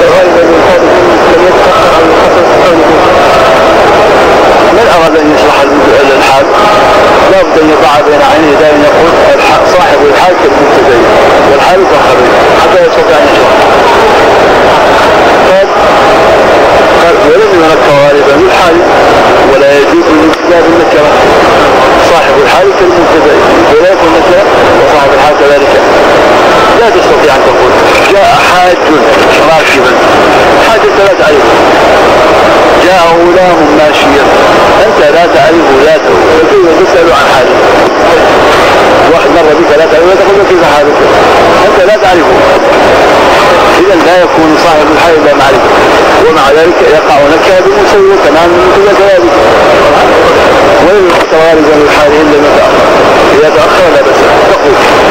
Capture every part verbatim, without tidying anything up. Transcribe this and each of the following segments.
غالبا يقال لم يتفقه عن القصص قوله من أراد أن يشرح الحال لا بد أن يضع بين عينيه دائما يقول صاحب الحال كالمبتدئ والحال كالخبير حتى يستطيع أن يشرح. قال قال ولم ينكر غالبا الحال ولا يجوز الابتداء بالنكرة صاحب الحال كالمبتدئ ولا يكون نكرة وصاحب الحال كذلك. لا تستطيع أن تقول جاء حاج راكبا حاج أنت لا تعرفه جاء غلام ماشيا أنت لا تعرف ذاته وكيف تسأل عن حاله واحد مر بك لا تعرفه تقول كيف حالك أنت لا تعرفه. إذا لا يكون صاحب الحال إلا معرفة ومع ذلك يقع نكرة بالمسوى تمام من كذلك ولم يختار غالبا الحال إلا ما تأخر إذا تأخر لا بأس. تقول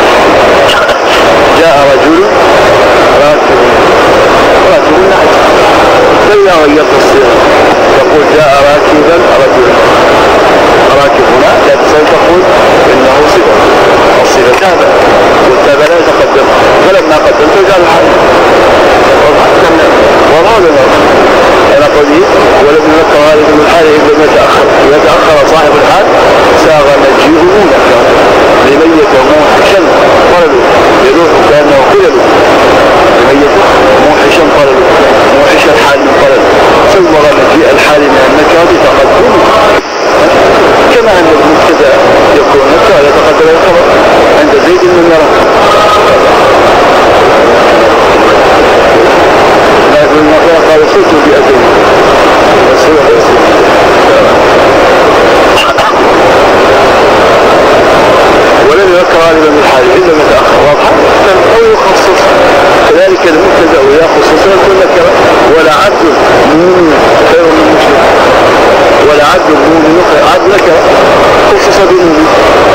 جاء رجل راكب راكب نحن فإذا غيرت الصيغة تقول جاء راكبا رجل راكبنا لا تستطيع تقول إنه صفة الصفة تابع والتابع لا يتقدم فلما قدمت جاء الحال وهذا أنا قولي ولم يذكر غالبا من الحال إلا ما تأخر إذا تأخر صاحب الحال ساغ مجيئه نكرا لميت موحشا قرلوا يروح كأنه قللوا لميت موحشا قرلوا موحش الحال من قرل صور مجيء الحال من النكرة تقدم كما أن المبتدأ يكون نكرة يتقدم الخبر عند زيد من نرى لكن المقرأ قال صوت بأدين والسوء يسير ولم يذكر غالبا من الحال إلا ما تأخر واضحا أو يخصص كذلك المبتدأ وإذا خصص يكون نكرة ولا عبد مؤمن خير من مشرك ولا عبد مؤمن خير عبد نكرة خصص بالمؤمن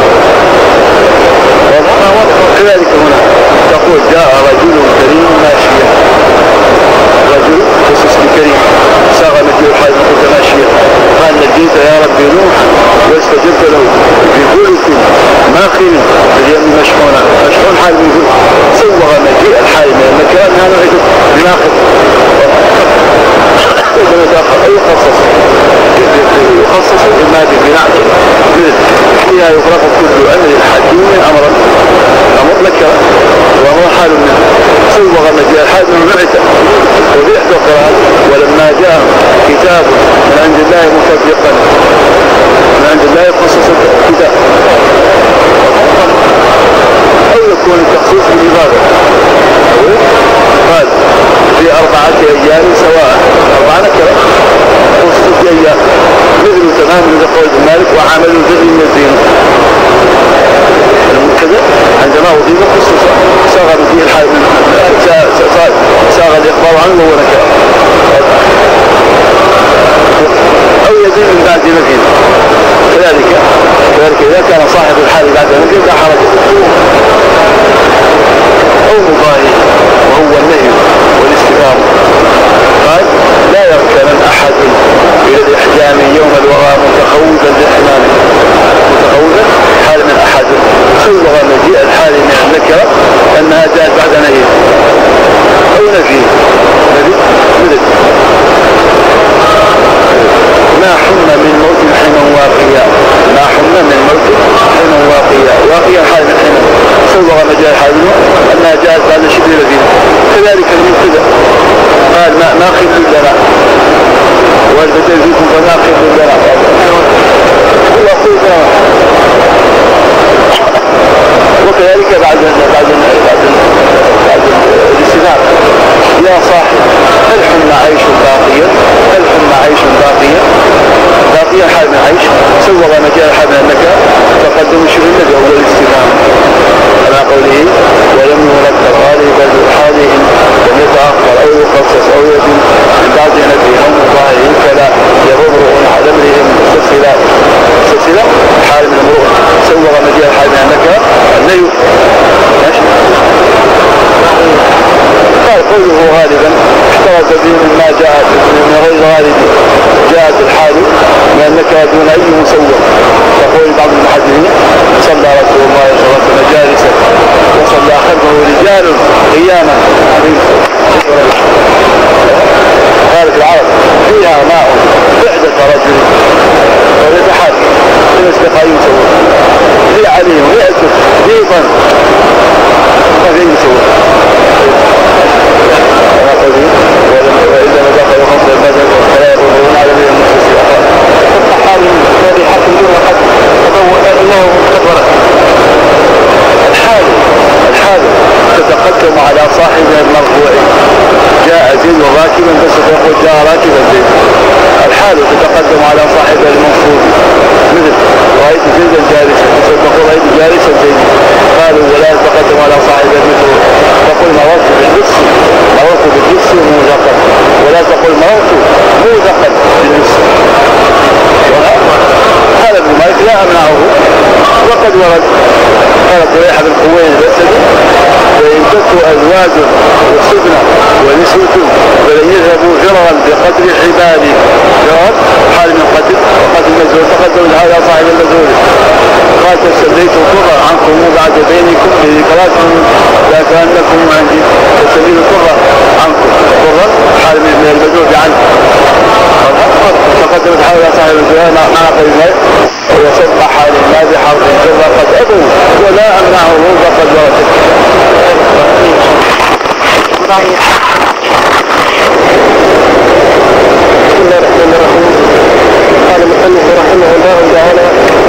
كذلك هنا تقول جاء رجل كريم ماشيا رجل خصص بكريم ساغ مجيء الحال قلت ماشيا قال نجيت يا ربي نوح واستجبت له بفلك ماخن اليوم مشحونة مشحون حال من فلك صور مجيء الحال من المكان هذا عدد بماخن إذا تأخر أي يخصص يخصص المادي بنعجل فيها يفرق كل أمر الحكيم أمرا أمر نكرة وهو حال منه صور مجيء الحال من بعثة وبيحدى القرآن ولما جاء كتاب من عند الله مصدقا من عند الله يخصص الكتاب أو يكون التخصيص بالإبادة قال في أربعة أيام سواء أربعة نكرة خصوص أيام مثل تمام من قول مالك وعمل الجزء من الدين المبتدأ عندما أضيف خصوصا صاغ به الحال صاغ الإخبار عنه وهو نكرة أو يزيد من بعد مدينة كذلك كذلك إذا كان صاحب الحال بعد مدينة لا حرج أو مضاهي وهو النهي والاستفهام قال لا يركن أحد إلى الإحجام يوم الوغى متخوذا للحمام متخوذا حال من أحد صور مجيء الحال من النكرة أنها جاءت بعد نهي أو نفي نفي مدد ما حم من موت حين واقيا ما حم من موت حين واقيا واقيا حال من حين صور مجيء الحال أنها جاءت بعد شبه مدينة كذلك المبتدأ قال ما ما خف لنا والبدل فيكم فما خف لنا الله خير وكذلك بعد بعد بعد بعد الاستثناء يا صاحب هل حم عيش باقيا هل حم عيش باقيا باقيا حال من عيش صور مجال حال من النكاء تقدم شبه النبي أول الاستثناء على قوله ولم ينكر غالبا حاله لم يتأخر أو يخصص أو يبين من بعد نبي هم ظاهرين فلا يغبر على امرهم سلسلة سلسلة حال من المرؤ صور مجال حال من النكاء النيو قال قوله غالبا احترز به مما جاء من غير غالب جاءت الحال لأنك دون أي مسوى يقول بعض المحدثين صلى رسول الله صلى الله عليه وسلم جالسا وصلى خلفه رجال قياما المزر والسبنة ونسوة فلن يذهبوا فرغا بقدر حبالي جواب حال من قتل وقتل المزور تقدم هذا صاحب المزور قال تسليت القرى عنكم بعد بينكم لذكراتكم لا كأنكم عندي تسليت القرى عنكم القرى حال من المزور عنه تقدمت حول صاحب المزور مع قريبين وصبح لله بحرف الجر قد أبوا ولا أمنعه فقد ورثت. بسم الله الرحمن الرحيم. قال المصنف رحمه الله تعالى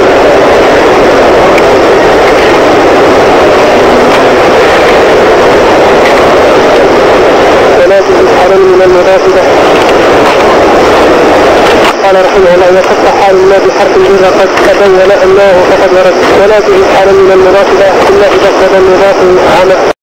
ولا تجعل من المرافقة. قال رحمه الله وقد حال الله بحرف الجر قد تبين أنه فقد ورد ولا تجعل من المرافقة إلا إذا اقتضى المضاف على